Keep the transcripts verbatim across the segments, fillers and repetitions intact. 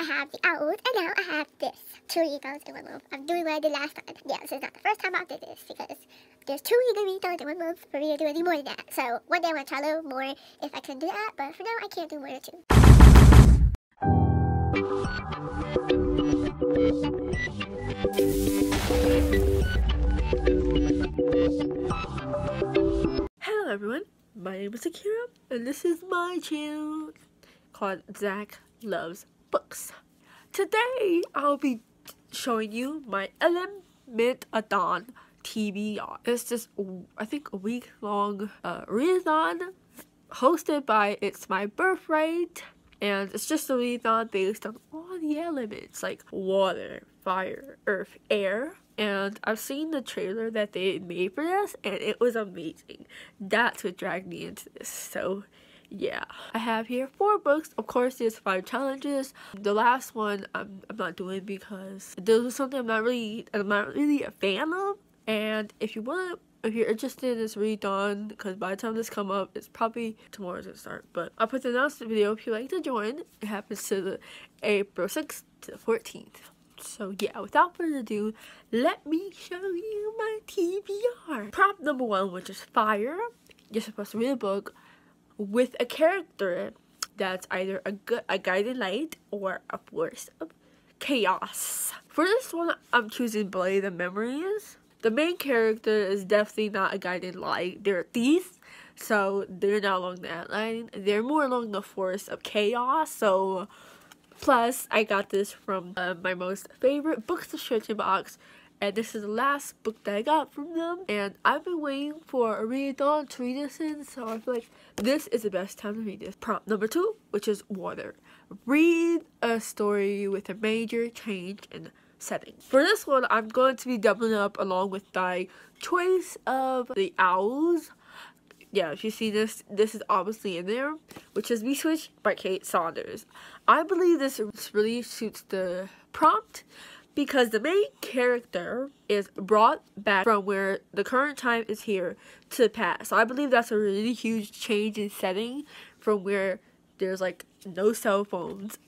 have the owls, and now I have this. Two readalongs in one month. I'm doing what I did last time. Yeah, this is not the first time I did this, because there's two readalongs in one month for me to do any more than that. So one day I'm going to try a little more if I can do that, but for now I can't do more than two. Hello everyone, my name is Zaquira, and this is my channel called Zach Loves Books. Today I'll be showing you my Thon T B R. It's just, I think, a week long uh, readathon hosted by It's My Birthright, and it's just a readathon based on all the elements like water, fire, earth, air. And I've seen the trailer that they made for this, and it was amazing. That's what dragged me into this. So yeah, I have here four books. Of course, there's five challenges. The last one I'm, I'm not doing because this was something I'm not really I'm not really a fan of. And if you want, if you're interested in this readathon, because by the time this come up, it's probably tomorrow's gonna start. But I'll put the announcement video if you'd like to join. It happens to the April sixth to the fourteenth. So yeah, without further ado, let me show you my T B R. Prompt number one, which is fire. You're supposed to read a book with a character that's either a good a guiding light or a force of chaos. For this one, I'm choosing Blade of Memories. The main character is definitely not a guiding light. They're thieves, so they're not along that line. They're more along the force of chaos. So plus, I got this from uh, my most favorite book subscription box, and this is the last book that I got from them. And I've been waiting for a readathon to read this in, so I feel like this is the best time to read this. Prompt number two, which is water. Read a story with a major change in setting. For this one, I'm going to be doubling up along with my choice of the owls. Yeah, if you see this, this is obviously in there, which is Be Switched by Kate Saunders. I believe this really suits the prompt because the main character is brought back from where the current time is here to the past. So I believe that's a really huge change in setting from where there's like no cell phones,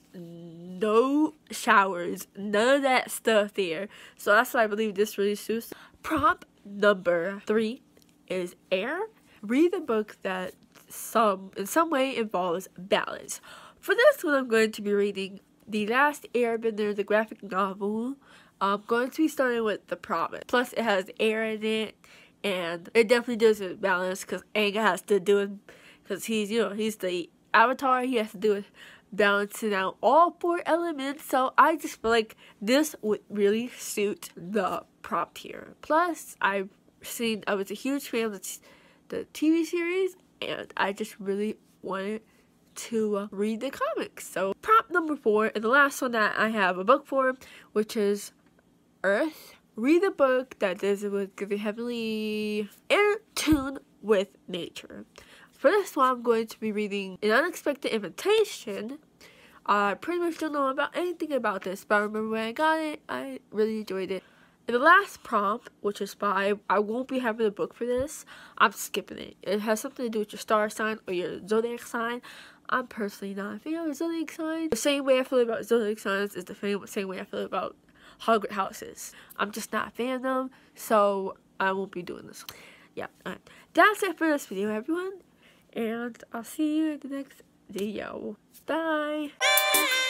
no showers, none of that stuff there. So that's why I believe this really suits. Prompt number three is air. Read a book that some in some way involves balance. For this one, I'm going to be reading The Last Airbender, the graphic novel. I'm going to be starting with The Promise. Plus, it has air in it, and it definitely does it balance because Aang has to do it because he's you know he's the avatar. He has to do it balancing out all four elements. So I just feel like this would really suit the prompt here. Plus, I've seen I was a huge fan of the the T V series, and I just really wanted to uh, read the comics. So prompt number four, and the last one that I have a book for, which is Earth. Read a book that is with be heavily in tune with nature. For this one, I'm going to be reading An Unexpected Invitation. I pretty much don't know about anything about this, but I remember when I got it, I really enjoyed it. And the last prompt, which is five, I won't be having a book for this. I'm skipping it. It has something to do with your star sign or your zodiac sign. I'm personally not a fan of zodiac signs. The same way I feel about zodiac signs is the same, same way I feel about Hogwarts houses. I'm just not a fan of them, so I won't be doing this. Yeah, alright. That's it for this video, everyone. And I'll see you in the next video. Bye!